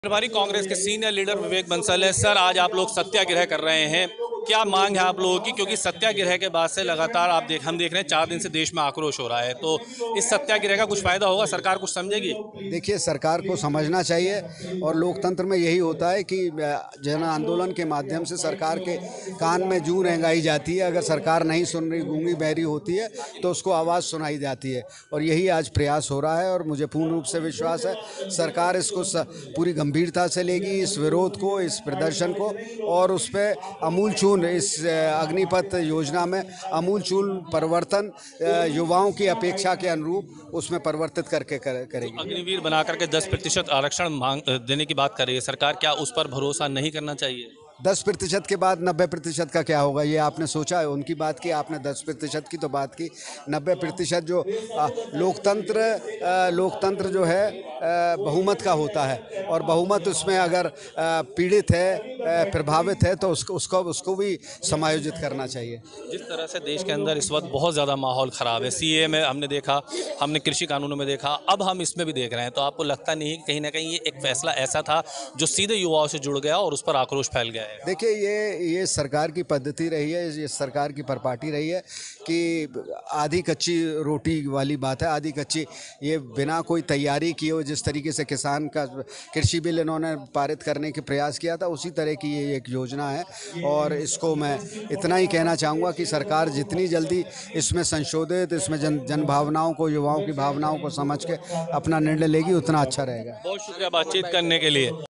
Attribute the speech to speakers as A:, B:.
A: प्रभारी कांग्रेस के senior leader Vivek Bansal है। सर, आज आप लोग सत्याग्रह कर रहे हैं, क्या मांग है आप लोगों की? क्योंकि सत्याग्रह के बाद से लगातार हम देख रहे हैं 4 दिन से देश में आक्रोश हो रहा है, तो इस सत्याग्रह का कुछ फायदा होगा? सरकार कुछ समझेगी?
B: देखिए, सरकार को समझना चाहिए और लोकतंत्र में यही होता है कि जन आंदोलन के माध्यम से सरकार के कान में जूं रेंगाई जाती है। अगर सरकार नहीं सुन रही, गूंगी बहरी होती है, तो उसको आवाज़ सुनाई जाती है और यही आज प्रयास हो रहा है। और मुझे पूर्ण रूप से विश्वास है सरकार इसको पूरी गंभीरता से लेगी, इस विरोध को, इस प्रदर्शन को, और उस पर अमूलचूल इस अग्निपथ योजना में अमूलचूल परिवर्तन युवाओं की अपेक्षा के अनुरूप उसमें परिवर्तित करके करेगी।
A: अग्निवीर बना करके 10% आरक्षण मांग देने की बात कर रही है सरकार, क्या उस पर भरोसा नहीं करना चाहिए?
B: 10% के बाद 90% का क्या होगा, ये आपने सोचा है? उनकी बात की आपने, 10% की तो बात की। 90% जो लोकतंत्र जो है बहुमत का होता है, और बहुमत उसमें अगर पीड़ित है, प्रभावित है, तो उसको भी समायोजित करना चाहिए।
A: जिस तरह से देश के अंदर इस वक्त बहुत ज़्यादा माहौल ख़राब है, सीए में हमने देखा, हमने कृषि कानूनों में देखा, अब हम इसमें भी देख रहे हैं, तो आपको लगता नहीं कि कहीं ना कहीं ये एक फैसला ऐसा था जो सीधे युवाओं से जुड़ गया और उस पर आक्रोश फैल गया है?
B: देखिए, ये सरकार की पद्धति रही है, ये सरकार की परिपाटी रही है कि आधी कच्ची रोटी वाली बात है, आधी कच्ची, ये बिना कोई तैयारी किए हुए जिस तरीके से किसान का कृषि बिल इन्होंने पारित करने के प्रयास किया था, उसी तरह की ये एक योजना है। और इसको मैं इतना ही कहना चाहूँगा कि सरकार जितनी जल्दी इसमें संशोधित, इसमें जन भावनाओं को, युवाओं की भावनाओं को समझ के अपना निर्णय लेगी, उतना अच्छा रहेगा।
A: बहुत शुक्रिया बातचीत करने के लिए।